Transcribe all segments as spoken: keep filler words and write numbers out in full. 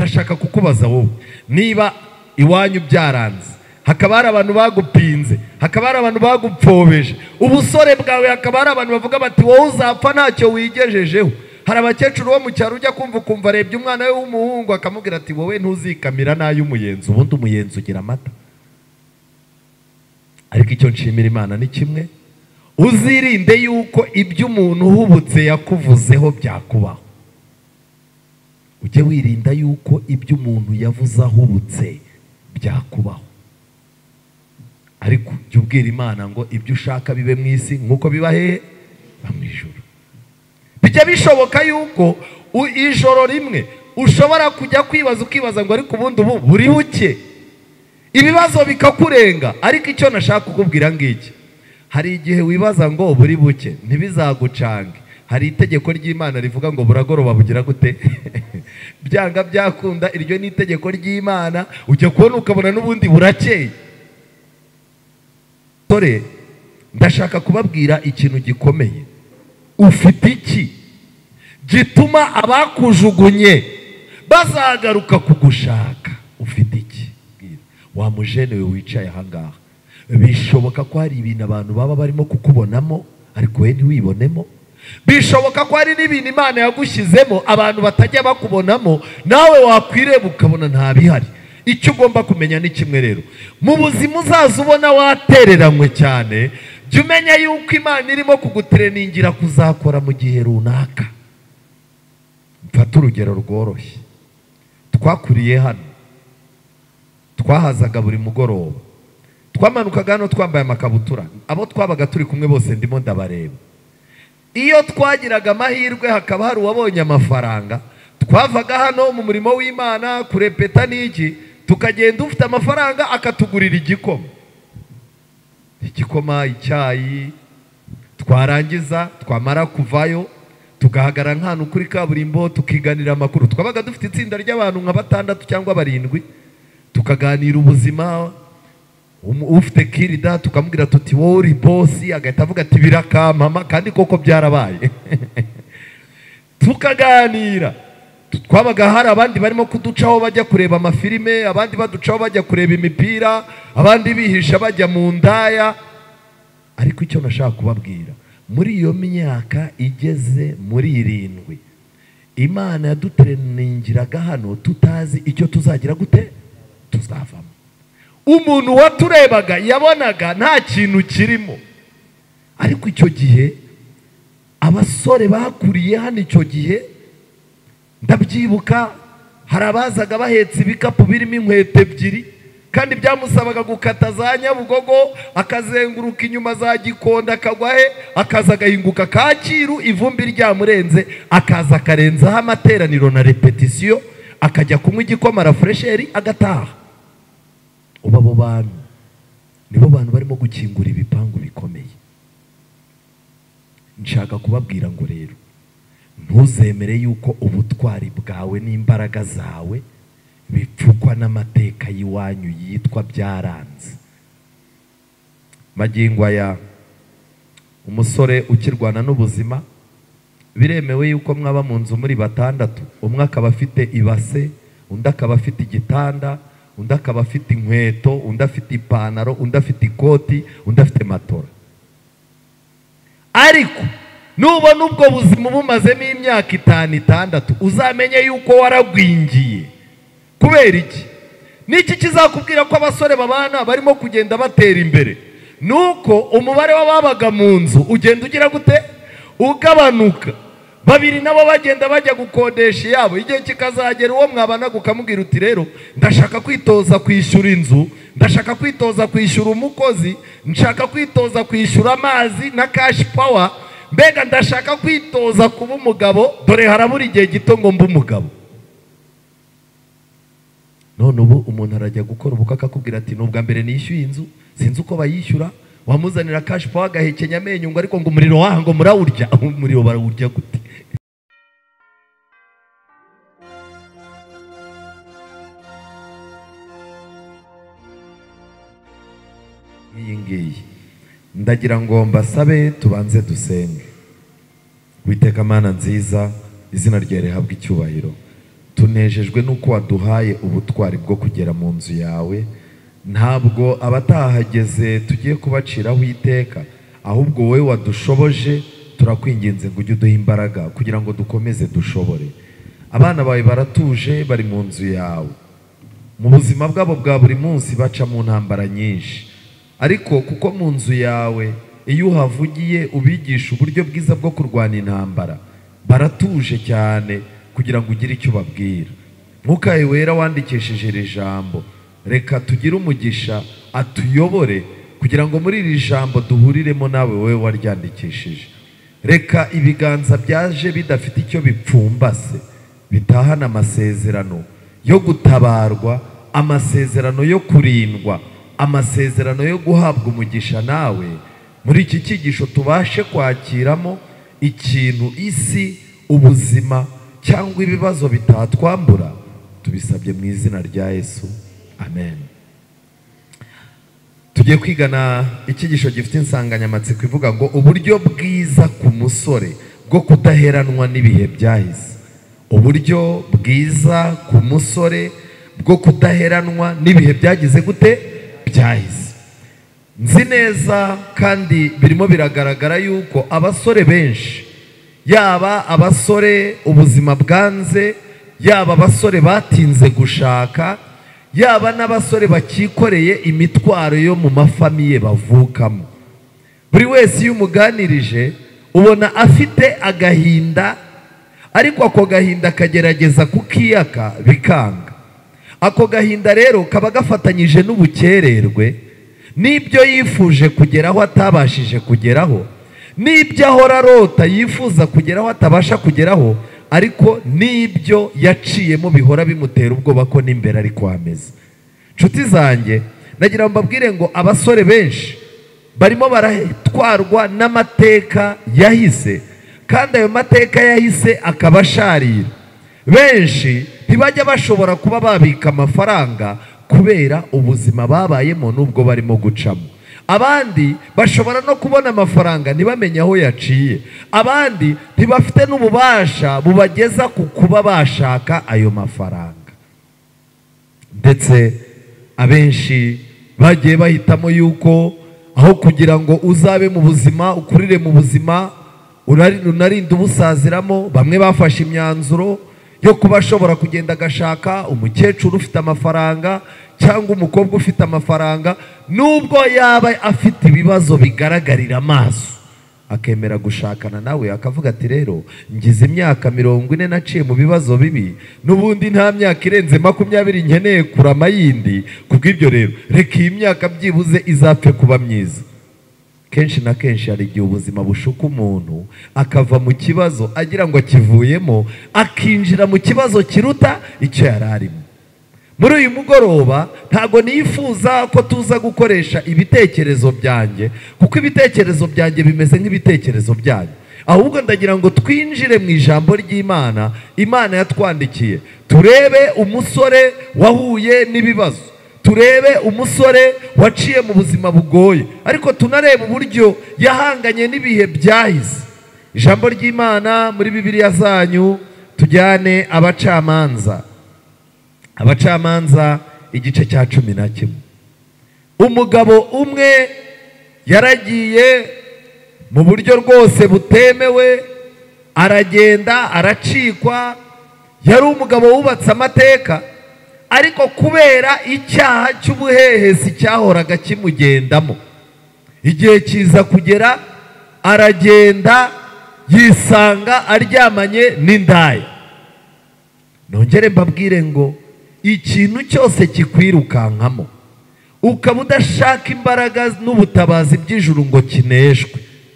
ndashaka kukubaza wowe, niba iwanyu byaranze, hakaba hari abantu bagupinze, hakaba hari abantu bagupfobeje, ubusore bwawe hakaba hari abantu bavuga bati wowe uzapfa ntacyo wigejejeho. Hari abakecuru bo mu cyaro ujya kumva ukumva arebye umwana we w'umuhungu akamubwira ati wowe ntuzikamira n'ay'umuyenzi, ubundi umuyenzi ugira amata. Ariko icyo nshimira Imana ni kimwe, uzirinde yuko ibyo umuntu uhubutse yakuvuzeho byakubaho. Ujye wirinda yuko ibyo umuntu yavuze ahubutse byakubaho. Ariko jya ubwira Imana ngo ibyo ushaka bibe mu isi nk'uko biba hehe mu ijuru. Bijya bishoboka yuko ijoro rimwe ushobora kujya kwibaza ukibaza ngo ariko ubundi ubu buri buke, ibibazo bikakurenga. Ariko icyo nashaka kukubwira ngiki, hari igihe wibaza ngo buri buke ntibizagucange. Hari itegeko ry'Imana rivuga ngo buragoroba bugira gute byanga byakunda, iryo ni itegeko ry'Imana. Ujya kubona ukabona n'ubundi burakeye. Tore ndashaka kubabwira ikintu gikomeye. Ufite iki gituma abakujugunye bazagaruka kugushaka? Ufite iki? Wa mujene we wicaye ahangaha, bishoboka ko hari ibintu abantu baba barimo kukubonamo ariko we ntiwibonemo. Bishoboka ko hari n'ibintu Imana yagushyizemo abantu batajya bakubonamo, nawe wakwireba ukabona nta bihari. Icyo ugomba kumenya ni kimwe rero, mu buzima uzaza ubona watereranywe cyane, jya umenya yuko Imana irimo kugutreningira kuzakora mu gihe runaka. Mfata urugero rworoshye. Twakuriye hano, twahazaga buri mugoroba, twamanukaga hano twambaye amakabutura, abo twabaga turi kumwe bose ndimo ndabareba. Iyo twagiraga amahirwe hakaba hari uwabonye amafaranga, twavaga hano mu murimo w'Imana kurepeta n'iki, tukagenda ufite amafaranga akatugurira igikoma igikoma icyayi. Twarangiza twamara kuvayo tugahagarara nk'ahantu kuri kaburimbo tukiganira amakuru. Twabaga dufite itsinda ry'abantu nka batandatu cyangwa barindwi, tukaganira ubuzima. Ufite kirida tukamubwira tuti wowe uri bosi, agahita avuga ati birakampama, kandi koko byarabaye. Tukaganira. Twabaga hari abandi barimo kuducaho bajya kureba amafilime, abandi baducaho bajya kureba imipira, abandi bihisha bajya mu ndaya. Ariko icyo nashaka kubabwira, muri iyo myaka igeze muri irindwi, Imana yadutreningiraga hano tutazi icyo tuzagira gute tuzavamo. Umuntu waturebaga yabonaga nta kintu kirimo. Ariko icyo gihe abasore bakuriye hano icyo gihe ndabyibuka, hari abazaga bahetse ibikapu birimo inkweto ebyiri, kandi byamusabaga gukata za Nyabugogo akazenguruka inyuma za Gikondo akagwa he, akaza agahinguka Kacyiru ivumbi ryamurenze, akaza akarenzaho amateraniro na repetisiyo, akajya kunywa igikoma la fresheri agataha. Ubu abo bantu nibo bantu barimo gukingura ibipangu bikomeye. Nshaka kubabwira ngo rero, ntuzemere yuko ubutwari bwawe n'imbaraga zawe bipfukwa n'amateka y'iwanyu yitwa byaranze. Magingo aya umusore ukirwana n'ubuzima, biremewe yuko mwaba mu nzu muri batandatu, umwe akaba afite ibase, undi akaba afite igitanda, undi akaba afite inkweto, undi afite ipantaro, undi afite ikoti, undi afite matora. Ariko nubona ubwo buzima bumazemo imyaka itanu itandatu, uzamenye yuko waragwingiye. Kubera iki? Niki kizakubwira ko abasore babana barimo kugenda batera imbere? Nuko umubare w'ababaga mu nzu ugenda ugira gute ugabanuka. Babiri nabo bagenda bajya gukodesha yabo. Igihe kikazagera uwo mwabana gukamubwira uti rero ndashaka kwitoza kwishyura inzu, ndashaka kwitoza kwishyura umukozi, ndashaka kwitoza kwishyura amazi na cash power, mbega ndashaka kwitoza kuba umugabo, dore harabura igihe gito ngo mbe umugabo. None ubu umuntu arajya gukora ubukwe akakubwira ati nubwa mbere nishyuye inzu, sinzi uko bayishyura, wamuzanira cash power agahekenya amenyo ngo ariko ngo umuriro waha ngo murawurya. Umuriro barawurya gute? Iyi ngiyi ndagira ngo mbasabe tubanze dusenge. Witeka Mana nziza, izina ryawe rihabwe icyubahiro. tunejejwe nuko waduhaye ubutwari bwo kugera mu nzu yawe. Ntabwo abatahageze tugiye kubaciraho iteka, ahubwo wowe wadushoboje turakwinginze ngo ujye uduha imbaraga kugira ngo dukomeze dushobore. Abana bawe baratuje bari mu nzu yawe, mu buzima bwabo bwa buri munsi baca mu ntambara nyinshi, ariko kuko mu nzu yawe iyo uhavugiye ubigisha uburyo bwiza bwo kurwana intambara, baratuje cyane kugira ngo ugire icyo ubabwira. Mwuka wera wandikishije iri jambo, reka tugire umugisha atuyobore kugira ngo muri iri jambo duhuriremo nawe wowe waryandikishije. Reka ibiganza byaje bidafite icyo bipfumbase bitahana amasezerano yo gutabarwa, amasezerano yo kurindwa, amasezerano yo guhabwa umugisha nawe. Muri iki cyigisho tubashe kwakiramo ikintu isi, ubuzima cyangwa ibibazo bitatwambura, tubisabye mu izina rya Yesu, amen. Tugiye kwigana icyigisho gifite insanganyamatsiko ivuga ngo uburyo bwiza ku musore bwo kudaheranwa n'ibihe byahise. Uburyo bwiza ku musore bwo kudaheranwa n'ibihe byagize gute? Byahise. Nzi neza kandi birimo biragaragara yuko abasore benshi, yaba abasore ubuzima bwanze, yaba abasore batinze gushaka, yaba n'abasore bakikoreye imitwaro yo mu mafamiye bavukamo, buri wese iyo umuganirije ubona afite agahinda, ariko ako gahinda kagerageza kukiyaka bikanga. Ako gahinda rero kaba gafatanyije n'ubukererwe, n'ibyo yifuje kugeraho atabashije kugeraho, n'ibyo ahora arota yifuza kugeraho atabasha kugeraho, ariko n'ibyo yaciyemo bihora bimutera ubwoba ko n'imbere ari kwameza. Nshuti zanjye, nagira ngo mbabwire ngo abasore benshi barimo baratwarwa n'amateka yahise, kandi ayo mateka yahise akaba asharira. Benshi ntibajya bashobora kuba babika amafaranga kubera ubuzima babayemo n'ubwo barimo gucamo. Abandi bashobora no kubona amafaranga ntibamenye aho yaciye. Abandi ntibafite n'ububasha bubageza ku kuba bashaka ayo mafaranga. Ndetse abenshi bagiye bahitamo yuko aho kugira ngo uzabe mu buzima, ukurire mu buzima, unarinda ubusaziramo, bamwe bafashe imyanzuro yo kuba ashobora kugenda agashaka umukecuru ufite amafaranga cyangwa umukobwa ufite amafaranga, nubwo yaba afite ibibazo bigaragarira amaso, akemera gushakana nawe, akavuga ati rero ngize imyaka mirongo ine naciye mu bibazo bibi, n'ubundi nta myaka irenze makumyabiri nkeneye kurama yindi, kubw'ibyo rero reka iyi myaka byibuze izapfe kuba myiza. Kenshi na kenshi hari igihe ubuzima bushuka umuntu akava mu kibazo agira ngo akivuyemo, akinjira mu kibazo kiruta icyo yari arimo. Muri uyu mugoroba ntago nifuza ko tuza gukoresha ibitekerezo byanjye, kuko ibitekerezo byanjye bimeze nk'ibitekerezo byanyu, ahubwo ndagira ngo twinjire mu ijambo ry'Imana Imana yatwandikiye, turebe umusore wahuye n'ibibazo, turebe umusore waciye mu buzima bugoye, ariko tunarebe uburyo yahanganye n'ibihe byahise. Ijambo ry'Imana muri Bibiliya zanyu, tujyane Abacamanza, Abacamanza igice cya cumi na kimwe. Umugabo umwe yaragiye mu buryo rwose butemewe, aragenda aracikwa. Yari umugabo wubatse amateka, ariko kubera icyaha cy'ubuhehesi cyahoraga kimugendamo, igihe kiza kugera aragenda yisanga aryamanye n'indaya. Nongere mbabwire ngo ikintu cyose kikwirukankamo ukaba udashaka imbaraga n'ubutabazi by'ijuru ngo kineshwe,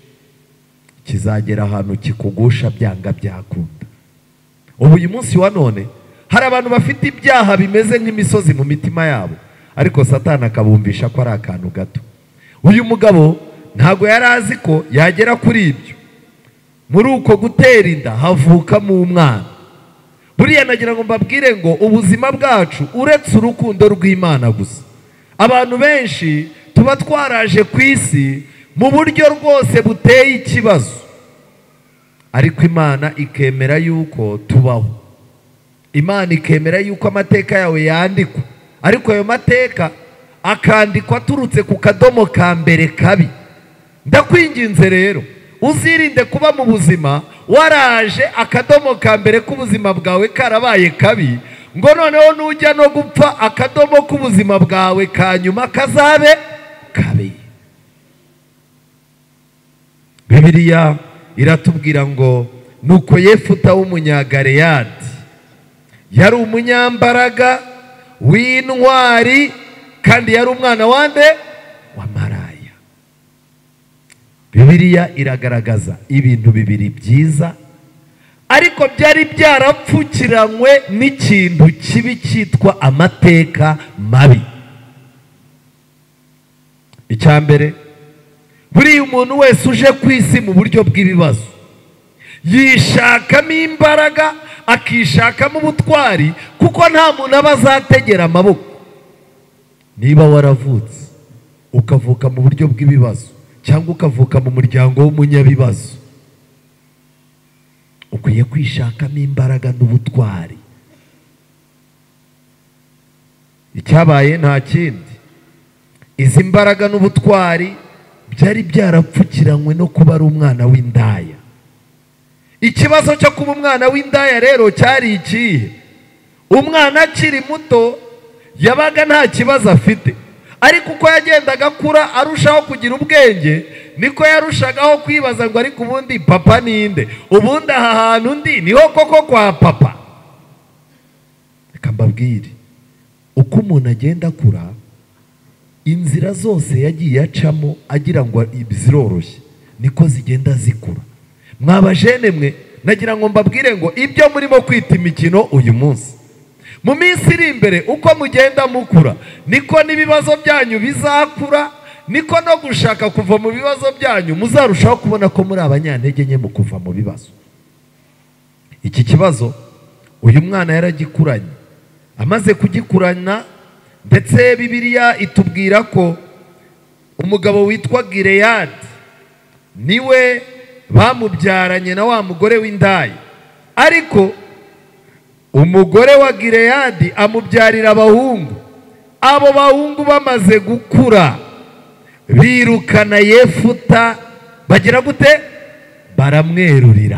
kizagera ahantu kikugusha byanga byakunda. Ubu uyu munsi wa none hari abantu bafite ibyaha bimeze nk'imisozi mu mitima yabo, ariko Satani akabumvisha ko ari akantu gato. Uyu mugabo ntago yari azi ko yagera kuri ibyo. Muri uko gutera inda havukamo umwana. Buriya nagira ngo mbabwire ngo ubuzima bwacu uretse urukundo rw'Imana gusa, abantu benshi tuba twaraje ku isi mu buryo rwose buteye ikibazo, ariko Imana ikemera yuko tubaho. Imana ikemera yuko amateka yawe yandikwa, ariko ayo mateka akandikwa aturutse ku kadomo ka mbere kabi. Ndakwinginze rero uzirinde kuba mu buzima waraje akadomo ka mbere k'ubuzima bwawe karabaye kabi, ngo noneho nujya no gupfa akadomo k'ubuzima bwawe ka nyuma kazabe kabi. Bibiliya iratubwira ngo nuko Yefuta w'umunyagaleyadi yari umunyambaraga w'intwari, kandi yari umwana wande wa Maraya. Bibiliya iragaragaza ibintu bibiri byiza, ariko byari byarapfukiranywe n'ikintu kibi cyitwa amateka mabi. Icya mbere, buriya umuntu wese uje ku isi mu buryo bw'ibibazo yishakamo imbaraga, akishakamo ubutwari, kuko nta muntu aba azategera amaboko. Niba waravutse ukavuka mu buryo bw'ibibazo cyangwa ukavuka mu muryango w'umunyabibazo, ukwiye kwishakamo imbaraga n'ubutwari. Icyabaye nta kindi, izi mbaraga n'ubutwari byari byarapfukiranywe no kuba ari umwana w'indaya. Ikibazo cyo kuba umwana w'indaya rero cyari ikihe? Umwana akiri muto yabaga nta kibazo afite, ariko uko yagendaga akura arushaho kugira ubwenge, niko yarushagaho kwibaza ngo ariko ubundi papa ninde, ubundi aha hantu undi niho koko kwa papa. Reka mbabwire, uko umuntu agenda akura, inzira zose yagiye acamo agira ngo ziroroshye, niko zigenda zikura. Mwabajene mwe, nagira ngo mbabwire ngo ibyo murimo kwita imikino uyu munsi, mu minsi iri imbere uko mugenda mukura, niko n'ibibazo byanyu bizakura, niko no gushaka kuva mu bibazo byanyu muzarushaho kubona ko muri abanyantege nke mu kuva mu bibazo. Iki kibazo uyu mwana yaragikuranye, amaze kugikurana, ndetse Bibiliya itubwira ko umugabo witwa Gileyadi niwe bamubyaranye na wa mugore w'indaya, ariko umugore wa Gileyadi amubyarira abahungu. Abo bahungu bamaze gukura, birukana Yefuta, bagira gute? Baramwerurira.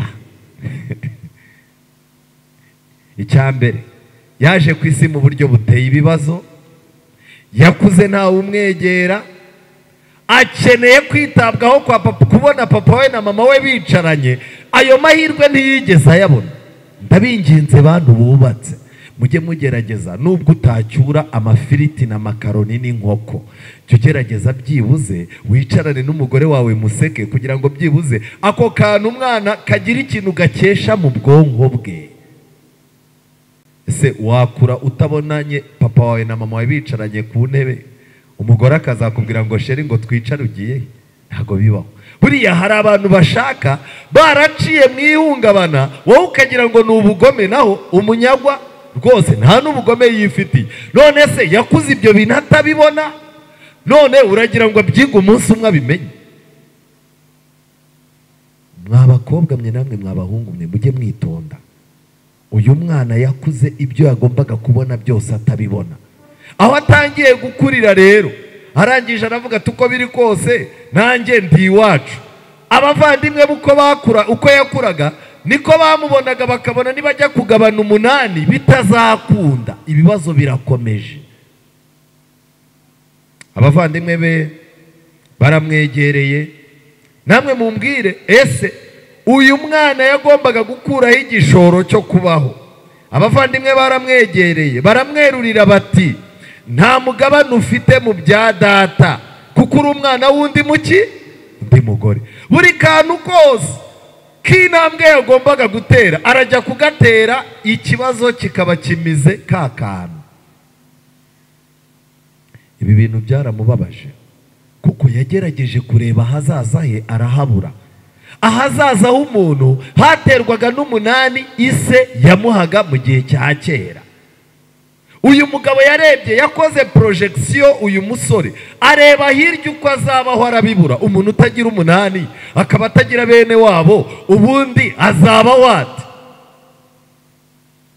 Icya mbere, yaje ku isi mu buryo buteye ibibazo, yakuze ntawe umwegera, akeneye kwitabwaho kwa papa. Kubona papa we na mama we bicaranye, ayo mahirwe ntiyigeze ayabona. Ndabinginze bantu bubatse, mujye mugerageza, nubwo utacyura amafiriti na makaroni n'inkoko, cyo gerageza byibuze wicarane n'umugore wawe museke, kugira ngo byibuze ako kantu umwana kagira ikintu gakesha mu bwonko bwe. Ese wakura utabonanye papa wawe na mama wawe bicaranye ku ntebe, umugore akazakubwira ngo sheri ngo twicare ugiye? Ntago bibaho. Buriya hari abantu bashaka baraciye mu ihungabana, wowe ukagira ngo ni ubugome, naho umunyagwa rwose nta n'ubugome yifitiye. None se yakuze ibyo bintu atabibona, none uragira ngo abyiga umunsi umwe abimenye? Mwabakobwa mwe namwe mwabahungu mwe, mujye mwitonda. Uyu mwana yakuze ibyo yagombaga kubona byose atabibona. Aho atangiye gukurira rero, arangije aravuga tuko biri kose nanjye ndi iwacu. Abavandimwe buko bakura, uko yakuraga niko bamubonaga, bakabona nibajya kugabana umunani bitazakunda, ibibazo birakomeje. Abavandimwe be baramwegereye, namwe mumbwire, ese uyu mwana yagombaga gukuraho igishoro cyo kubaho? Abavandimwe baramwegereye, baramwerurira bati nta mugabane ufite mu bya data, kuko uri umwana wundi muki undi mugore. Buri kantu kose k'intambwe yagombaga gutera arajya kugatera, ikibazo kikaba kimize ka kantu. Ibi bintu byaramubabaje, kuko yagerageje kureba ahazaza he arahabura. Ahazaza h'umuntu haterwaga n'umunani ise yamuhaga mu gihe cya kera. Uyu mugabo yarebye, yakoze projection, uyu musore areba hirya uko azabaho arabibura. Umuntu utagira umunani akaba atagira bene wabo, ubundi azaba wate?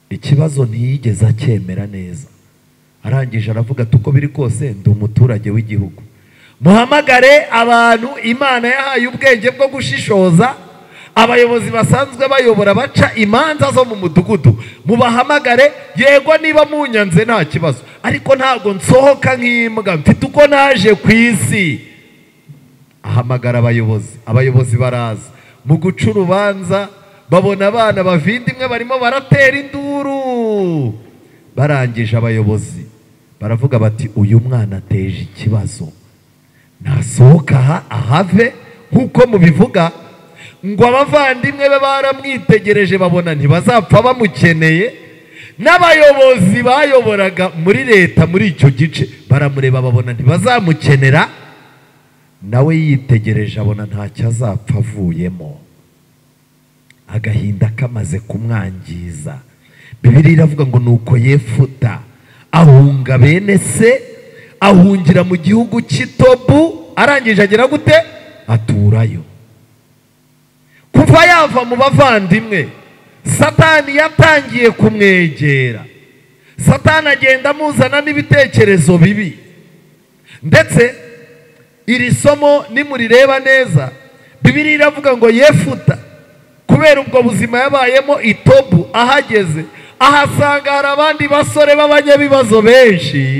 ikibazo ntiyigeze acyemera neza. Arangije aravuga ati uko biri kose ndi umuturage w'igihugu, muhamagare abantu Imana yahaye ubwenge bwo gushishoza, abayobozi basanzwe bayobora baca imanza zo mu mudugudu, mubahamagare. Yego niba munyanze nta kibazo, ariko ntabwo nsohoka nk'imbwa, mfite uko naje ku isi. Ahamagara abayobozi, abayobozi baraza. Mu guca urubanza babona abana bavindimwe barimo baratera induru. Barangije abayobozi baravuga bati uyu mwana ateje ikibazo, nasohoka aha ahave nk'uko mubivuga. Ngo abavandimwe be baramwitegereje babona ntibazapfa bamukeneye, n'abayobozi bayoboraga muri leta muri icyo gice baramureba babona ntibazamukenera, nawe yitegereje abona ntacyo azapfa avuyemo. Agahinda kamaze kumwangiza, Bibiliya iravuga ngo nuko Yefuta ahunga bene se, ahungira mu gihugu cy'Itobu. Arangije agera gute? Aturayo. Kuva yava mu bavandimwe, Satani yatangiye kumwegera. Satani agenda amuzana n'ibitekerezo bibi. Ndetse iri somo nimurireba neza, Bibiliya iravuga ngo Yefuta kubera ubwo buzima yabayemo Itobu, ahageze ahasanga hari abandi basore b'abanyabibazo benshi.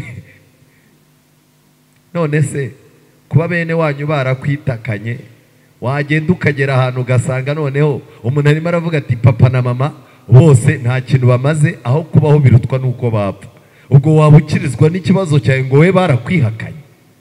None se kuba bene wanyu barakwitakanye, wagenda ukagera ahantu ugasanga noneho umuntu arimo aravuga ati papa na mama bose nta kintu bamaze, aho kubaho birutwa nuko bapfa. Ubwo waba ukirizwa n'ikibazo cyawe ngo we barakwihakanye?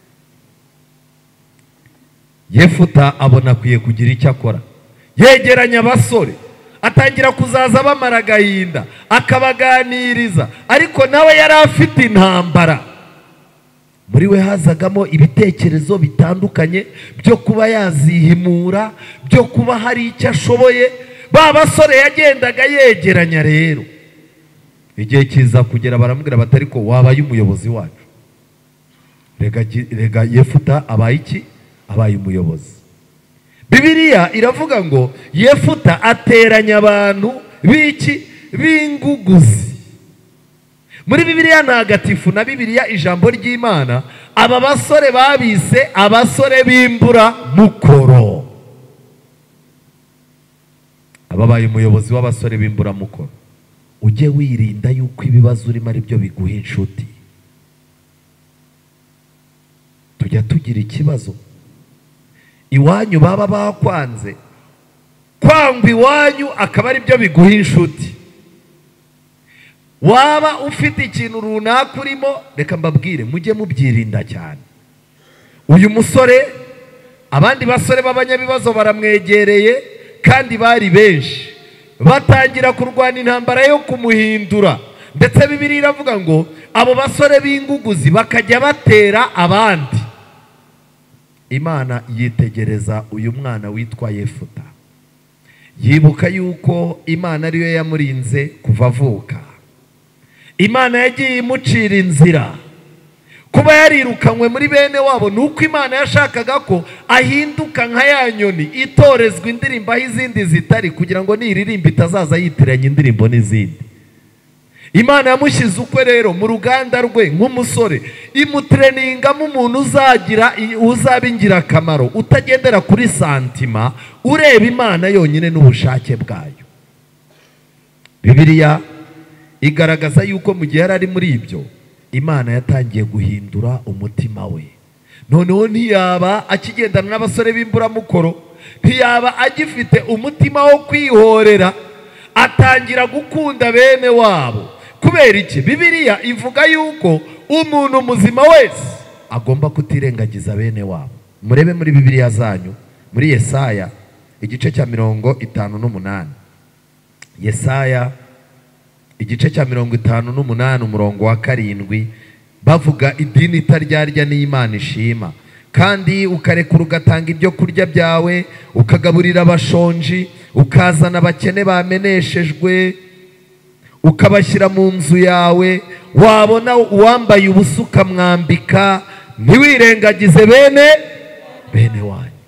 Yefuta abona akwiye kugira icyo akora. Yegeranya abasore, atangira kuzaza bamara agahinda, akabaganiriza. Ariko nawe yari afite intambara. Muri we hazagamo ibitekerezo bitandukanye byo kuba yazihimura, byo kuba hari icyo ashoboye. Ba basore yagendaga yegeranya rero. Igihe kiza kugera baramubwira bati ariko wabaye umuyobozi wacu. Rega, rega Yefuta abaye iki? Abaye umuyobozi. Bibiliya iravuga ngo Yefuta ateranya abantu b'iki? B'inguguzi. Muri Bibiliya ntagatifu na Bibiliya ijambo ry'Imana, aba basore babise abasore b'imbura mukoro. Ababaye umuyobozi w'abasore b'imbura mukoro. Ujye wirinda yuko ibibazo urimo ari byo biguha inshuti. Tujya tugira ikibazo, iwanyu baba bakwanze, kwangwa iwanyu akaba ari byo biguha inshuti. Waba ufite ikintu runaka urimo, reka mbabwire mujye mubyirinda cyane. Uyu musore abandi basore b'abanyabibazo baramwegereye kandi bari benshi, batangira kurwana intambara yo kumuhindura. Ndetse Bibiliya iravuga ngo abo basore b'inguguzi bakajya batera abandi. Imana yitegereza uyu mwana witwa Yefuta, yibuka yuko Imana ariyo yamurinze kuva avuka. Imana yagiye imucira inzira. Kuba yarirukanywe muri bene wabo nuko Imana yashakaga ko ahinduka nka ya nyoni itorezwa indirimbo aho izindi zitari, kugira ngo niririmba itazaza yitiranya indirimbo n'izindi. Imana yamushyize ukwe rero mu ruganda rwe nk'umusore, imutreningamo umuntu uzagira uzaba ingirakamaro, utagendera kuri santima, ureba Imana yonyine n'ubushake bwayo. Bibiliya igaragaza yuko mu gihe yari ari muri ibyo, Imana yatangiye guhindura umutima we. Noneho ntiyaba akigendana n'abasore b'imburamukoro, ntiyaba agifite umutima wo kwihorera, atangira gukunda bene wabo. Kubera iki? Bibiliya ivuga yuko umuntu muzima wese agomba kutirengagiza bene wabo. Murebe muri Bibiliya zanyu, muri Yesaya igice cya mirongo itanu n'umunani. Yesaya igice cya mirongo itanu n'umunani umurongo wa karindwi, bavuga idini itaryarya n'Imana ishima, kandi ukarekura ugatanga ibyo kurya byawe, ukagaburira abashonji, ukazana abakene bameneshejwe, ukabashyira mu nzu yawe, wabona uwambaye ubusa ukamwambika, ntiwirengagize bene bene wanyu.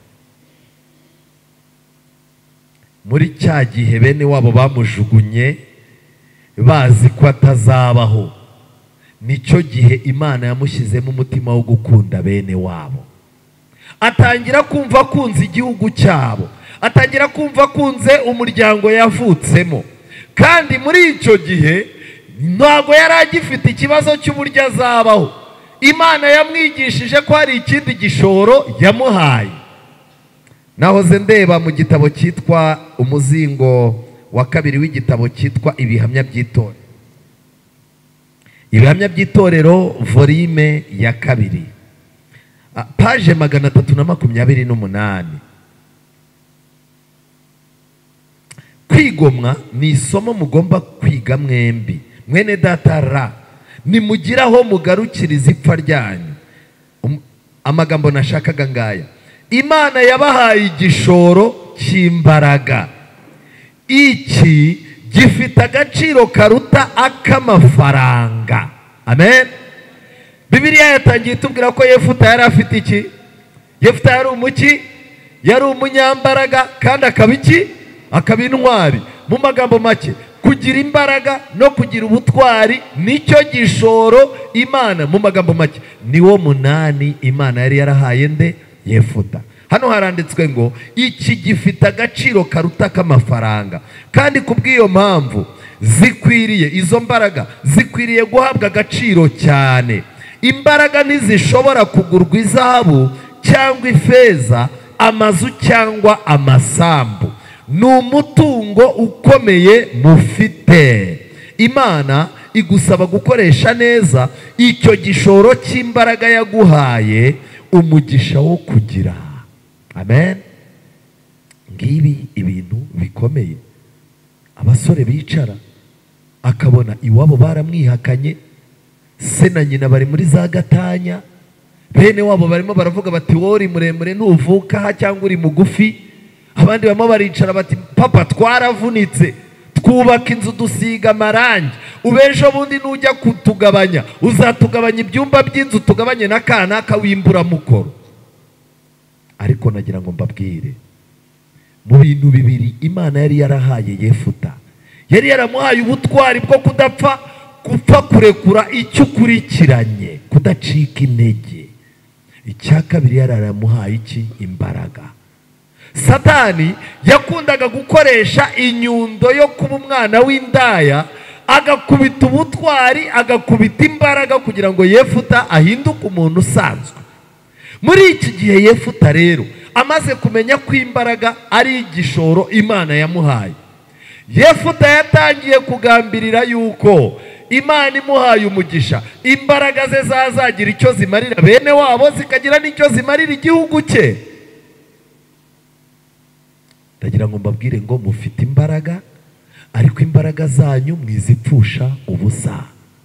Muri cya gihe bene wabo bamujugunye, bazi ko atazabaho, nicyo gihe Imana yamushyizemo umutima wo gukunda bene wabo. Atangira kumva akunze igihugu cyabo, atangira kumva akunze umuryango yavutsemo. Kandi muri icyo gihe ntabwo yari agifite ikibazo cy'uburyo azabaho. Imana yamwigishije ko hari ikindi gishoro yamuhaye. Nahoze ndeba mu gitabo cyitwa umuzingo wa kabiri w'igitabo cyitwa ibihamya by'itorero. Ibihamya by'itorero volume ya kabiri, page magana atatu na makumyabiri n'umunani. Kwigomwa ni isomo mugomba kwiga mwembi. Mwene data ra, nimugiraho mugarukiriza ipfa ryanyu. Um, amagambo nashakaga ngaya. Imana yabahaye igishoro cy'imbaraga. Iki gifite agaciro karuta ak'amafaranga. Amen. Bibiliya yatangiye tubwira ko Yefuta yari afite iki? Yefuta yari umuki? Yari umunyambaraga kandi akaba iki? Akaba intwari. Mu magambo make, kugira imbaraga no kugira ubutwari nicyo gishoro Imana, mu magambo make, niwo munani Imana yari yarahaye nde? Yefuta. Hano haranditswe ngo iki gifite agaciro karuta k'amafaranga, kandi kubw'iyo mpamvu zikwiriye, izo mbaraga zikwiriye guhabwa agaciro cyane. Imbaraga ntizishobora kugurwa izahabu cyangwa ifeza, amazu cyangwa amasambu. Ni umutungo ukomeye mufite. Imana igusaba gukoresha neza icyo gishoro cy'imbaraga yaguhaye umugisha wo kugira. Amen. Ngibi ibintu bikomeye. Abasore bicara akabona iwabo baramwihakanye, se na nyina bari muri za gatanya, bene wabo barimo baravuga bati wori muremure ntuvuka cyangwa uri mugufi. Abandi bamo baricara bati papa twaravunitse, twubaka inzu dusiga amarangi, ubejo bundi nujya kutugabanya uzatugabanya ibyumba by'inzu tugabanye n'akana kawimbura mukoro. Ariko nagira ngo mbabwire, mu bintu bibiri Imana yari yarahaye Yefuta, yari yaramuhaye ubutwari bwo kudapfa, gupfa kurekura icyo ukurikiranye, kudacika intege. Icya kabiri yari yaramuhaye iki? Imbaraga. Satani yakundaga gukoresha inyundo yo kuba umwana w'indaya, agakubita ubutwari, agakubita imbaraga kugira ngo Yefuta ahinduke umuntu usanzwe. Muri iki gihe Yefuta rero amaze kumenya ko imbaraga ari igishoro Imana yamuhaye, Yefuta yatangiye kugambirira yuko Imana imuhaye umugisha, imbaraga ze zazagira icyo zimarira bene wabo, zikagira n'icyo zimarira igihugu cye. Ndagira ngo mbabwire ngo mufite imbaraga, ariko imbaraga zanyu mwizipfusha ubusa.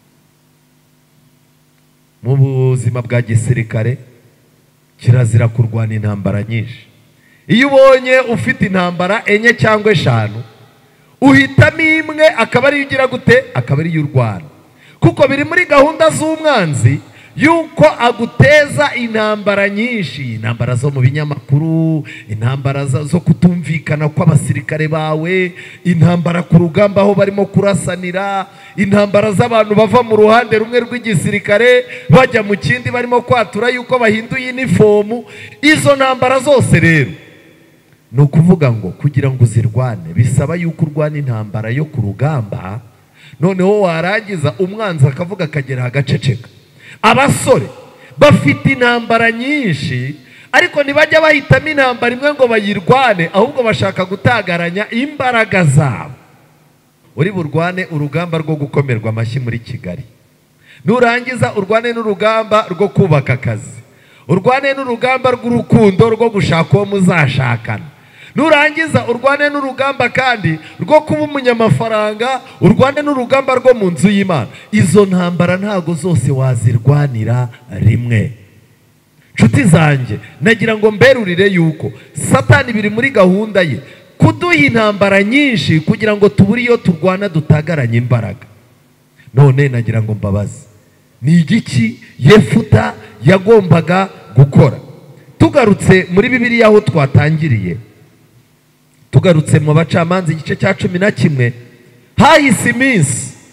Mu buzima bwa gisirikare kirazira kurwana intambara nyinshi. Iyo ubonye ufite intambara enye cyangwa eshanu, uhitamo imwe akaba ari ugira gute? Akaba ari y'urwana. Kuko biri muri gahunda z'umwanzi yuko aguteza intambara nyinshi, intambara zo mu binyamakuru, intambara zo kutumvikana kw'abasirikare bawe, intambara ku rugamba aho barimo kurasanira, intambara z'abantu bava mu ruhande rumwe rw'igisirikare bajya mu kindi barimo kwatura yuko bahinduye uniform. Izo ntambara zose rero ni ukuvuga ngo kugira ngo uzirwane bisaba yuko urwana intambara yo ku rugamba, noneho warangiza umwanzi akavuga akagera agaceceka. Abasore bafite intambara nyinshi, ariko ntibajya bahitamo intambara imwe ngo bayirwane, ahubwo bashaka gutagaranya imbaraga zabo. Uri burwane urugamba rwo gukomerwa amashyi muri Kigali, nurangiza urwane n'urugamba rwo kubaka akazi, urwane n'urugamba rw'urukundo rwo gushaka uwo muzashakana, nurangiza urwane n'urugamba kandi rwo kuba umunyamafaranga, urwane n'urugamba rwo mu nzu y'Imana. Izo ntambara ntago zose wazirwanira rimwe. Nshuti zanjye, nagira ngo mberurire yuko Satani biri muri gahunda ye kuduha intambara nyinshi kugira ngo tubure iyo turwana dutagaranye imbaraga. None nagira ngo mbabaze, ni igiki Yefuta yagombaga gukora? Tugarutse muri Bibiliya aho twatangiriye, tugarutse mu Bacamanza igice cya cumi na kimwe, hahise iminsi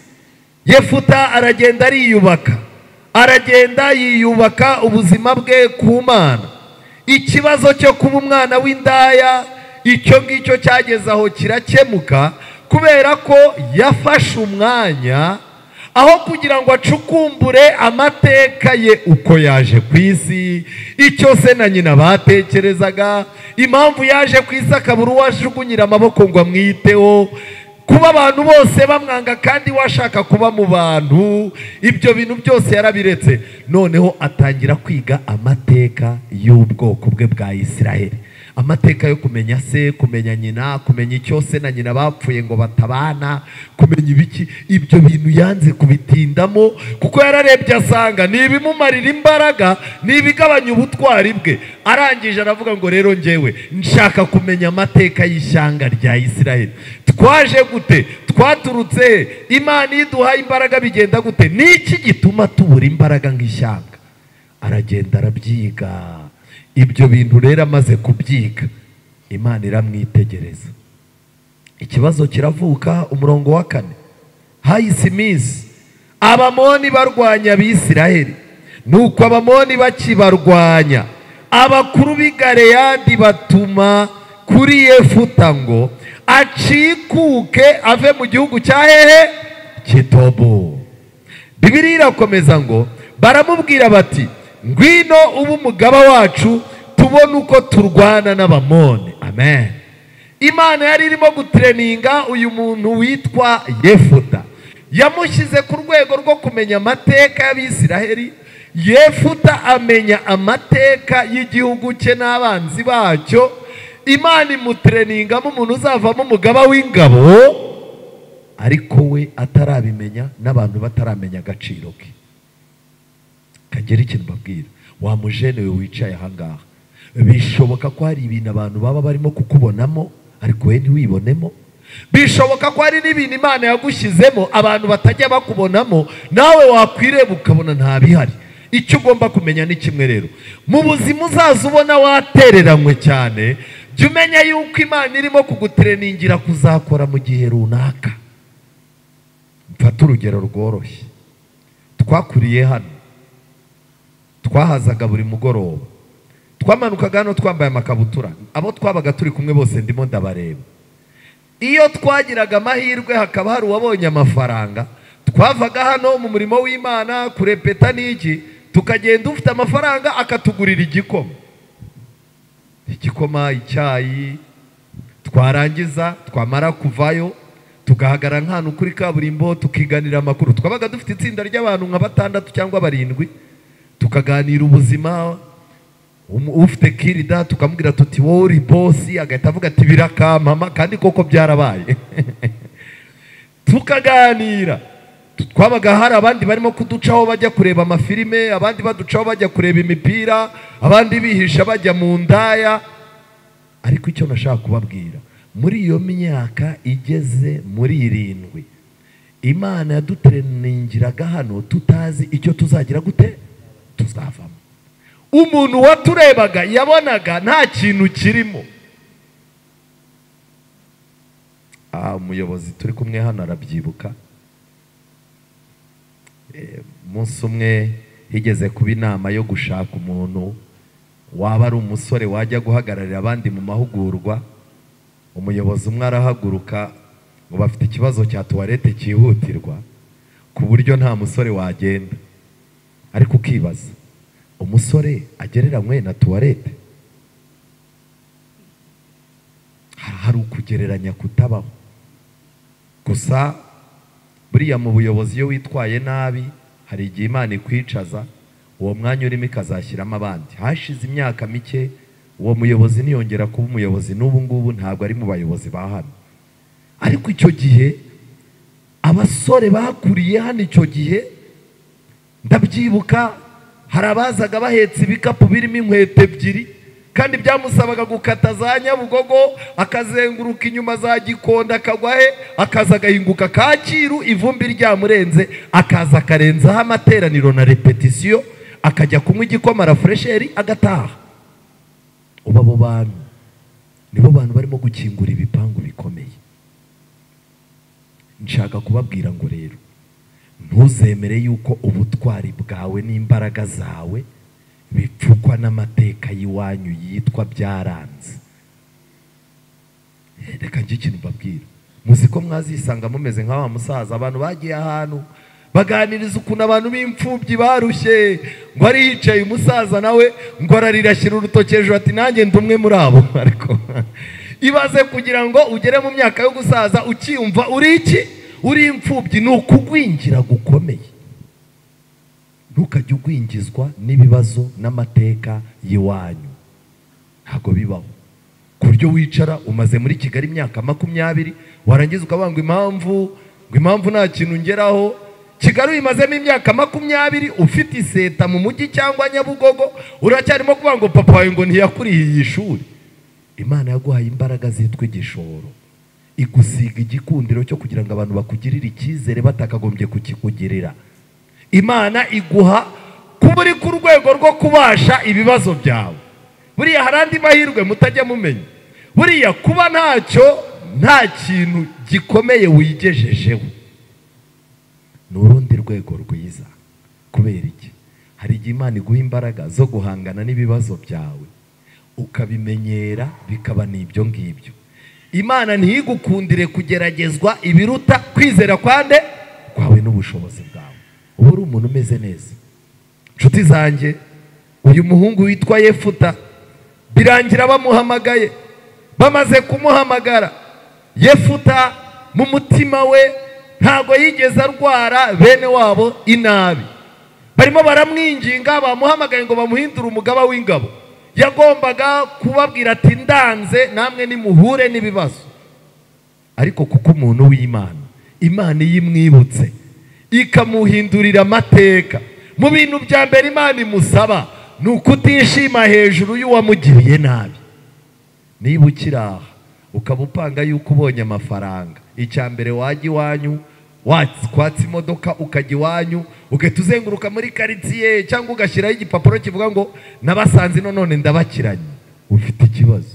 Yefuta aragenda ariyubaka, aragenda yiyubaka ubuzima bwe ku Mana. Ikibazo cyo kuba umwana w'indaya icyo ngicyo cyageze aho kirakemuka, kubera ko yafashe umwanya aho kugira ngo acukumbure amateka ye uko yaje ku isi, icyo se na nyina batekerezaga, impamvu yaje ku isi akabura uwajugunyira amaboko ngo amwiteho, kuba abantu bose bamwanga kandi washaka kuba mu bantu, ibyo bintu byose yarabiretse. Noneho atangira kwiga amateka y'ubwoko bwe bwa Isiraheli, amateka yo kumenya se, kumenya nyina, kumenya icyo se na nyina bapfuye ngo batabana, kumenya ibiki. Ibyo bintu yanze kubitindamo kuko yararebye asanga nibimumarira imbaraga, nibigabanya ubutwari bwe. Arangije aravuga ngo rero njyewe nshaka kumenya amateka y'ishyanga rya Isiraheli. Twaje gute? Twaturutse? Imana iduha imbaraga bigenda gute? Niki gituma tubura imbaraga nk'ishyanga? Aragenda arabyiga. Ibyo bintu rero amaze kubyiga, Imana iramwitegereza. Ikibazo kiravuka, umurongo wa kane. Hahise iminsi Abamoni barwanya Abisiraheli, nuko Abamoni bakibarwanya, abakuru b'i Galeyadi batuma kuri Yefuta ngo acikuke ave mu gihugu cya hehe? Kitobu. Bibiliya irakomeza ngo baramubwira bati, ngwino ubu umugaba wacu tubone uko turwana n'Abamoni. Amen. Imana yari irimo gutreninga uyu muntu witwa Yefuta, yamushyize ku rwego rwo kumenya amateka y'Abisiraheli. Yefuta amenya amateka y'igihugu cye n'abanzi bacyo. Imana imutreningamo umuntu uzavamo umugaba w'ingabo, ariko we atarabimenya n'abantu bataramenya agaciro ke. Kagera ikintu babwira, wa mujene we wicaye ahangaha, bishoboka ko hari ibintu abantu baba barimo kukubonamo ariko we ntiwibonemo. Bishoboka ko hari n'ibintu Imana yagushyizemo abantu batajya bakubonamo, nawe wakwireba ukabona nta bihari. Icyo ugomba kumenya ni kimwe rero, mu buzima uzaza ubona watereranywe cyane, jya umenya yuko Imana irimo kugutreningira kuzakora mu gihe runaka. Mfata urugero rworoshye. Twakuriye hano, twahazaga buri mugoroba, twamanukaga hano twambaye amakabutura, abo twabaga turi kumwe bose ndimo ndabareba. Iyo twagiraga amahirwe hakaba hari uwabonye amafaranga, twavaga hano mu murimo w'Imana kurepeta n'iki, tukagenda ufite amafaranga akatugurira igikoma, igikoma, icyayi. Twarangiza twamara kuvayo tugahagarara nk'ahantu kuri kaburimbo tukiganira amakuru. Twabaga dufite itsinda ry'abantu nka batandatu cyangwa barindwi, tukaganira ubuzima. Ufite kirida tukamubwira tuti wowe uri bosi, agahita avuga ati birakamama, kandi koko byarabaye. Tukaganira. Twabaga hari abandi barimo kuducaho bajya kureba amafilime, abandi baducaho bajya kureba imipira, abandi bihisha bajya mu ndaya. Ariko icyo nashaka kubabwira, muri iyo myaka igeze muri irindwi, Imana yadutreningiraga hano tutazi icyo tuzagira gute tuzavamo. Umuntu waturebaga yabonaga nta kintu kirimo. Ah, umuyobozi turi kumwe hano arabyibuka. Umunsi umwe higeze kuba inama yo gushaka umuntu waba ari umusore wajya guhagararira abandi mu mahugurwa. Umuyobozi umwe arahaguruka ngo bafite ikibazo cya tuwarete cyihutirwa ku buryo nta musore wagenda. Ariko ukibaza, umusore agereranywe na tuwarete? Hari ukugereranya kutabaho. Gusa buriya mu buyobozi iyo witwaye nabi hari igihe Imana ikwicaza, uwo mwanya urimo ikazashyiramo abandi. Hashize imyaka mike uwo muyobozi niyongera kuba umuyobozi, n'ubu ngubu ntabwo ari mu bayobozi ba hano. Ariko icyo gihe abasore bakuriye hano icyo gihe ndabyibuka, hari abazaga bahetse ibikapu birimo inkweto ebyiri, kandi byamusabaga gukata za Nyabugogo akazenguruka inyuma za Gikondo akagwa he, akaza agahinguka Kacyiru ivumbi ryamurenze, akaza akarenzaho amateraniro na repetisiyo, akajya kunywa igikoma rafresheri agataha. Ubu abo bantu nibo bantu barimo gukingura ibipangu bikomeye. Nshaka kubabwira ngo rero ntuzemere yuko ubutwari bwawe n'imbaraga zawe bipfukwa n'amateka y'iwanyu yitwa byaranze. Reka njye ikintu mbabwira, muzi ko mwazisanga mumeze nk'aba musaza abantu bagiye ahantu baganiriza ukuntu abantu b'imfubyi barushye, ngo ari yicaye umusaza nawe ngo ararira ashyira urutoki hejuru ati nanjye ndi umwe muri abo. Ariko ibaze kugira ngo ugere mu myaka yo gusaza ukiyumva uri iki, uri imfubyi, ni ukugwingira gukomeye. Ntukajye ugwingizwa n'ibibazo n'amateka y'iwanyu, ntabwo bibaho. Ku buryo wicara umaze muri Kigali imyaka makumyabiri warangiza ukavuga ngo impamvu ngo impamvu nta kintu ngeraho. Kigali uyimazemo imyaka makumyabiri ufite iseta mu mujyi cyangwa Nyabugogo, uracyarimo kuvuga ngo papa wawe ngo ntiyakuriye iyi shuri. Imana yaguhaye imbaraga zitwa igishoro, igusiga igikundiro cyo kugira ngo abantu bakugirire icyizere batakagombye kukikugirira. Imana iguha kuba uri ku rwego rwo kubasha ibibazo byawe. Buriya hari andi mahirwe mutajya mumenya. Buriya kuba ntacyo, nta kintu gikomeye wigejejeho, ni urundi rwego rwiza. Kubera iki? Hari igihe Imana iguha imbaraga zo guhangana n'ibibazo byawe ukabimenyera bikaba n'ibyo ngibyo. Imana ntigukundire kugeragezwa ibiruta kwizera kwande kwawe n'ubushobozi bwawe. Ubu uri umuntu umeze neza. Nshuti zanjye, uyu muhungu witwa Yefuta birangira bamuhamagaye. Bamaze kumuhamagara, Yefuta mu mutima we ntago yigeze arwara bene wabo inabi. Barimo baramwinginga, bamuhamagaye ngo bamuhindure umugaba w'ingabo. Yagombaga kubabwira ati ndanze namwe nimuhure n'ibibazo. Ariko kuko umuntu w'Imana, Imana yimwibutse ikamuhindurira amateka. Mu bintu bya mbere Imana imusaba ni ukutishima hejuru y'uwamugiriye nabi. Niba ukiraha ukaba upanga yuko ubonye amafaranga, icya mbere wajya iwanyu watsi imodoka ukajya iwanyu ugahita uzenguruka muri karitsiye cyangwa ugashyiraho igipapuro kivuga ngo nabasanze none ndabakiranye, ufite ikibazo.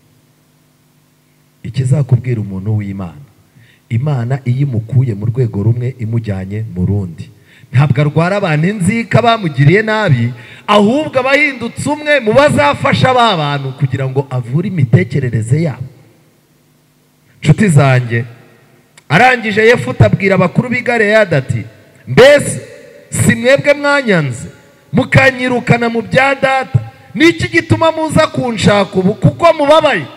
Ikizakubwira umuntu w'Imana, Imana iyo imukuye mu rwego rumwe imujyanye mu rundi, ntabwo arwara abantu inzika bamugiriye nabi, ahubwo abahindutse umwe mu bazafasha ba bantu kugira ngo avure imitekerereze yabo. Nshuti zanjye, arangije Yefuta abwira abakuru b'i Galeyadi ati mbese si mwebwe mwanyanze mukanyirukana mu bya data? Niki gituma muza kunshaka ubu kuko mubabaye?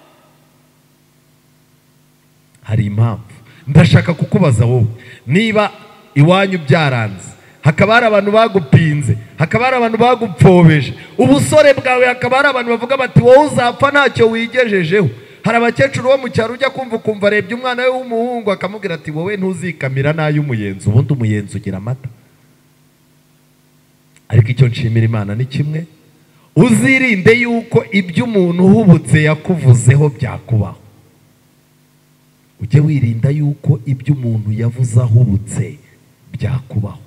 Hari impamvu. Ndashaka kukubaza wowe, niba iwanyu byaranze, hakaba hari abantu bagupinze, hakaba hari abantu bagupfobeje ubusore bwawe, hakaba hari abantu bavuga bati wowe uzapfa ntacyo wigejejeho. Hari abakecuru bo mu cyaro ujya kumva ukumva arebye umwana we w'umuhungu akamubwira ati wowe ntuzikamira n'ay'umuyenzi, ubundi umuyenzi ugira amata. Ariko icyo nshimira Imana ni kimwe, uzirinde yuko ibyo umuntu uhubutse yakuvuzeho byakubaho. Ujye wirinda yuko ibyo umuntu yavuze ahubutse byakubaho.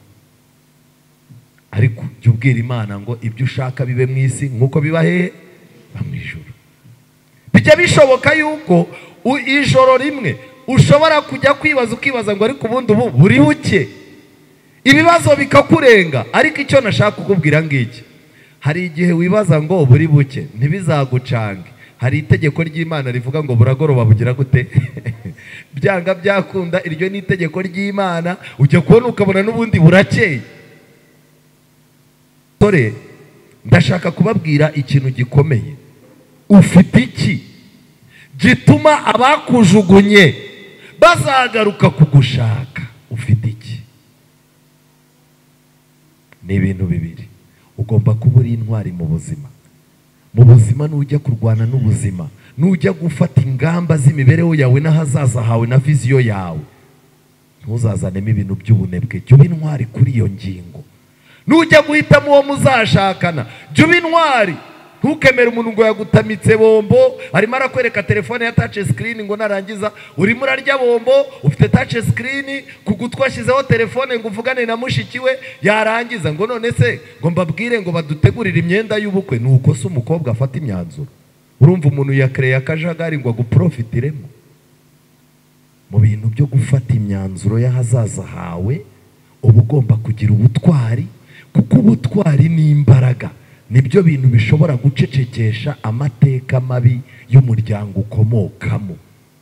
Ariko jya ubwira Imana ngo ibyo ushaka bibe mu isi nk'uko biba hehe mu ijuru. Bijya bishoboka yuko ijoro rimwe ushobora kujya kwibaza ukibaza ngo ariko ubundi ubu buri buke, ibibazo bikakurenga. Ariko icyo nashaka kukubwira ngiki, hari igihe wibaza ngo buri buke ntibizagucange. Hari itegeko ry'Imana rivuga ngo buragoroba bugira gute? Byanga byakunda, iryo ni itegeko ry'Imana. Ujya kubona ukabona n'ubundi burakeye. Tore, ndashaka kubabwira ikintu gikomeye. Ufite iki gituma abakujugunye bazagaruka kugushaka? Ufite iki? Ni ibintu bibiri. Ugomba kuba uri intwari mu buzima. Mu buzima nujya kurwana n'ubuzima, nujya gufata ingamba z'imibereho yawe n'ahazaza hawe na viziyo yawe, ntuzazanemo ibintu by'ubunebwe. Jya uba intwari kuri iyo ngingo. Nujya guhitamo uwo muzashakana, jya uba intwari. Ntukemere umuntu ngo yagutamitse bombo, arimo arakwereka telefone ya touch screen ngo narangiza urimo urarya bombo, ufite touch screen ku gutwi ashyizeho telefone ngo uvugane na mushiki we, yarangiza ngo none se ngo mbabwire ngo badutegurire imyenda y'ubukwe. Nuko se umukobwa afata imyanzuro? Urumva umuntu yakreye akajagari ngo aguprofitiremo? Mu bintu byo gufata imyanzuro y'ahazaza hawe uba ugomba kugira ubutwari, kuko ubutwari ni imbaraga, nibyo bintu bishobora gucecekesha amateka mabi y'umuryango ukomokamo.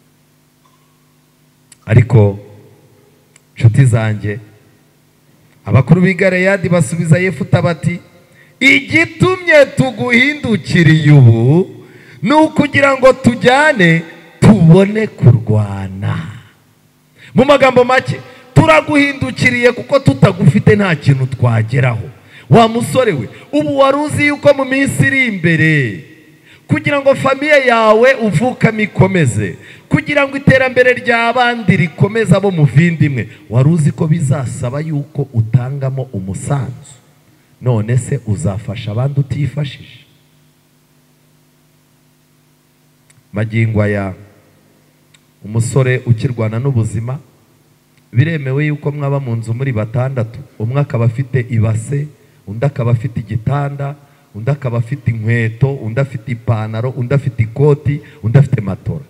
Ariko nshuti zanjye, abakuru b'i Galeyadi basubiza Yefuta bati, igitumye tuguhindukiriye ubu ni ukugira ngo tujyane tubone kurwana. Mu magambo make, turaguhindukiriye kuko tutagufite nta kintu twageraho. Wa musore we, ubu wari uzi yuko mu minsi iri imbere, kugira ngo famiye yawe uvukamo ikomeze, kugira ngo iterambere ry'abandi rikomeze abo muvindimwe, wari uzi ko bizasaba yuko utangamo umusanzu. None se uzafasha abandi utifashije? Magingo aya umusore ukirwana n'ubuzima, biremewe yuko mwaba mu nzu muri batandatu, umwe akaba afite ibase, undi akaba afite igitanda, undi akaba afite inkweto, undi afite ipantaro, undi afite ikoti, undi afite matora.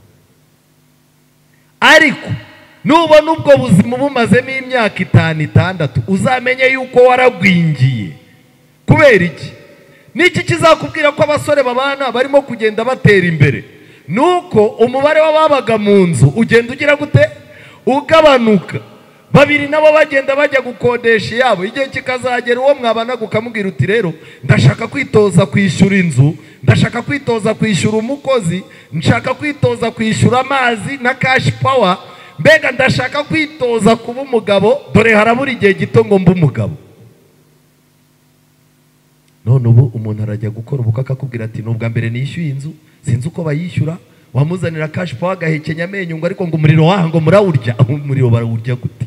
Ariko nubona ubwo buzima bumazemo imyaka itanu itandatu, uzamenye yuko waragwingiye. Kubera iki? Niki kizakubwira ko abasore babana barimo kugenda batera imbere? Nuko umubare w'ababaga mu nzu ugenda ugira gute? Ugabanuka. Babiri nabo bagenda bajya gukodesha yabo, igihe kikazagera uwo mwabana gukamubwira uti rero ndashaka kwitoza kwishyura inzu, ndashaka kwitoza kwishyura umukozi, nshaka kwitoza kwishyura amazi na cash power, mbega ndashaka kwitoza kuba umugabo, dore harabura igihe gito ngo mbe umugabo. None ubu umuntu arajya gukora ubukwe akakubwira ati nubwa mbere nishyuye inzu, sinzi uko bayishyura, wamuzanira cash power agahekenya amenyo ngo ariko ngo umuriro waha ngo murawurya. Umuriro barawurya gute?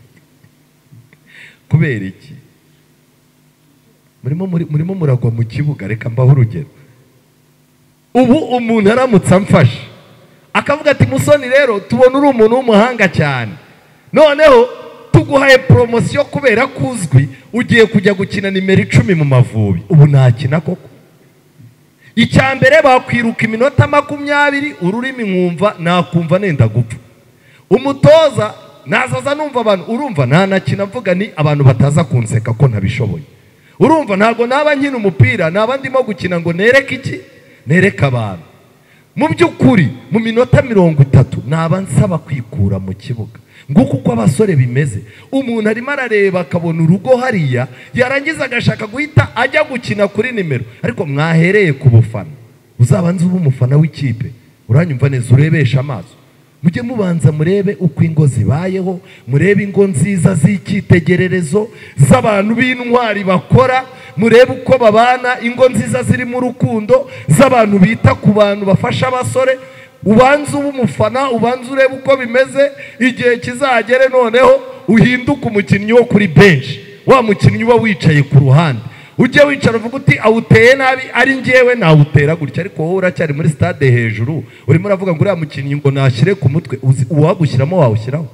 Kubera iki? Murimo murimo muragwa mu kibuga. Reka mbaho urugero. Ubu umuntu aramutse amfashe akavuga ati musoni rero tubona uri umuntu w'umuhanga cyane, noneho tuguhaye promotion kubera kuzwi, ugiye kujya gukina nimero icumi mu Mavubi. Ubu nakina koko? Icyambere bakwiruka iminota makumyabiri, ururimi nkumva nakumva nenda gupfa. Umutoza nazaza numva abantu, urumva ntanakina mvuga ni abantu bataza kunseka ko ntabishoboye. Urumva ntago naba nkina umupira, naba ndimo gukina ngo nereke iki? Nereke abantu. Mu by'ukuri mu minota mirongo itatu naba nsaba kwikura mu kibuga. Nguko uko abasore bimeze. Umuntu arimo arareba akabona urugo hariya, yarangiza agashaka guhita ajya gukina kuri nimero. Ariko mwahereye ku bufana, uzabanze ubu umufana w'ikipe, uranyumva neza, urebesha amaso. Mujye mubanza murebe uko ingo zibayeho, murebe ingo nziza z'icyitegererezo z'abantu b'intwari bakora, murebe uko babana, ingo nziza ziri mu rukundo z'abantu bita ku bantu bafasha abasore. Ubanza ubu umufana, ubanza urebe uko bimeze, igihe kizagere noneho uhinduka umukinnyi wo kuri bench, wa mukinnyi uba wicaye ku ruhande. Ujye wicara uvuga uti awuteye nabi, ari njyewe nawutera gutya, ariko wowe uracyari muri stade hejuru urimo uravuga ngo uriya mukinnyi ngo nashyire ku mutwe. Uwagushyiramo wawushyiraho?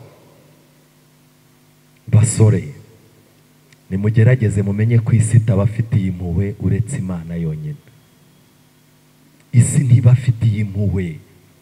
Basore, nimugerageze mumenye ko isi itabafitiye impuhwe uretse Imana yonyine. Isi ntibafitiye impuhwe.